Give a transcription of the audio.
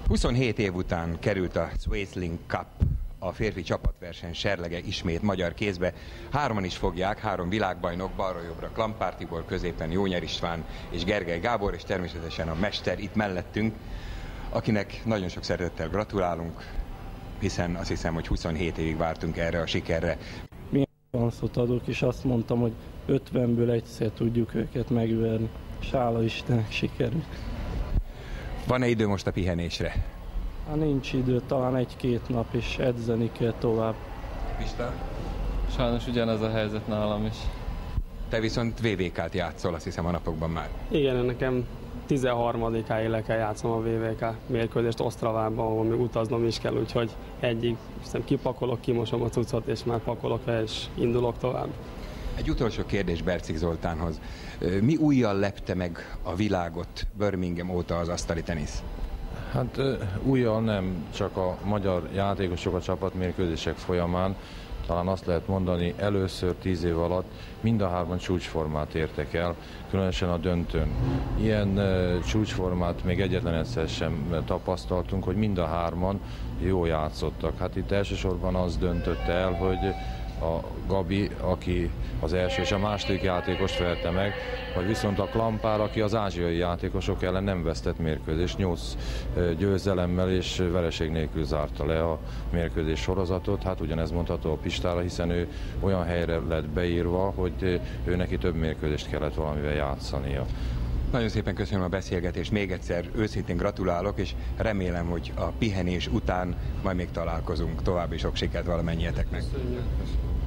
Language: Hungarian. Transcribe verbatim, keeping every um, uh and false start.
huszonhét év után került a Swayzling Cup, a férfi csapatverseny serlege ismét magyar kézbe. Hárman is fogják, három világbajnok, balra-jobbra Klampár Tibor, középen Jónyer István és Gergely Gábor, és természetesen a mester itt mellettünk, akinek nagyon sok szeretettel gratulálunk, hiszen azt hiszem, hogy huszonhét évig vártunk erre a sikerre. Milyen szanszot adok, és azt mondtam, hogy ötvenből egyszer tudjuk őket megverni, és hála Istennek sikerült. Van-e idő most a pihenésre? Hát nincs idő, talán egy-két nap, és edzeni kell tovább. Pista? Sajnos ugyanez a helyzet nálam is. Te viszont vé vé ká-t játszol, azt hiszem, a napokban már. Igen, nekem tizenharmadikáig le kell játszom a vé vé ká mérkőzést Osztravában, ahol még utaznom is kell, úgyhogy egyig hiszem kipakolok, kimosom a cuccot, és már pakolok fel, és indulok tovább. Egy utolsó kérdés Bercik Zoltánhoz. Mi újjal lepte meg a világot Birmingham óta az asztali tenisz? Hát újjal nem, csak a magyar játékosok a csapatmérkőzések folyamán, talán azt lehet mondani, először tíz év alatt mind a hárman csúcsformát értek el, különösen a döntőn. Ilyen uh, csúcsformát még egyetlen egyszer sem tapasztaltunk, hogy mind a hárman jól játszottak. Hát itt elsősorban az döntötte el, hogy a Gabi, aki az első és a második játékost verte meg, vagy viszont a Klampár, aki az ázsiai játékosok ellen nem vesztett mérkőzést, nyolc győzelemmel és vereség nélkül zárta le a mérkőzés sorozatot. Hát ugyanez mondható a Pistára, hiszen ő olyan helyre lett beírva, hogy ő neki több mérkőzést kellett valamivel játszania. Nagyon szépen köszönöm a beszélgetést, még egyszer őszintén gratulálok, és remélem, hogy a pihenés után majd még találkozunk. További sok sikert valamennyiateknek. Köszönjük.